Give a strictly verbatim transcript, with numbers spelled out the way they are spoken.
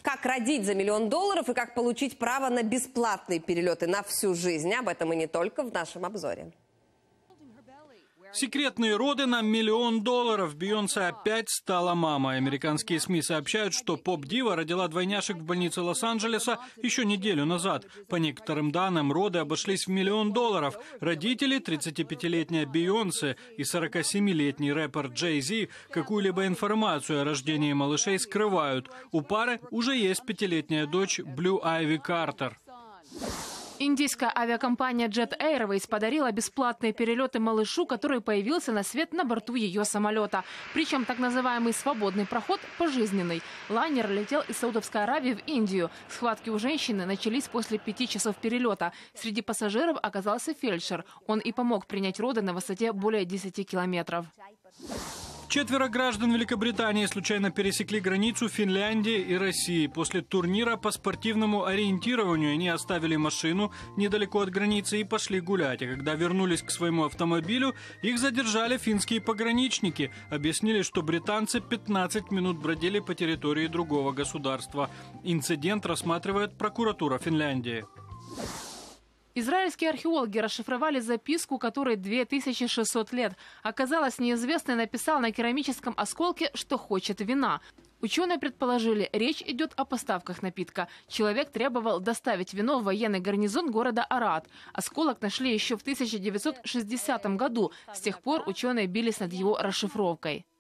Как родить за миллион долларов и как получить право на бесплатные перелеты на всю жизнь. Об этом и не только в нашем обзоре. Секретные роды на миллион долларов. Бейонсе опять стала мамой. Американские СМИ сообщают, что поп-дива родила двойняшек в больнице Лос-Анджелеса еще неделю назад. По некоторым данным, роды обошлись в миллион долларов. Родители, тридцатипятилетняя Бейонсе и сорокасемилетний рэпер Джей Зи, какую-либо информацию о рождении малышей скрывают. У пары уже есть пятилетняя дочь Блю Айви Картер. Индийская авиакомпания Jet Airways подарила бесплатные перелеты малышу, который появился на свет на борту ее самолета. Причем так называемый свободный проход пожизненный. Лайнер летел из Саудовской Аравии в Индию. Схватки у женщины начались после пяти часов перелета. Среди пассажиров оказался фельдшер. Он и помог принять роды на высоте более десяти километров. Четверо граждан Великобритании случайно пересекли границу Финляндии и России. После турнира по спортивному ориентированию они оставили машину недалеко от границы и пошли гулять. А когда вернулись к своему автомобилю, их задержали финские пограничники. Объяснили, что британцы пятнадцать минут бродили по территории другого государства. Инцидент рассматривает прокуратура Финляндии. Израильские археологи расшифровали записку, которой две тысячи шестьсот лет. Оказалось, неизвестный написал на керамическом осколке, что хочет вина. Ученые предположили, речь идет о поставках напитка. Человек требовал доставить вино в военный гарнизон города Арад. Осколок нашли еще в тысяча девятьсот шестидесятом году. С тех пор ученые бились над его расшифровкой.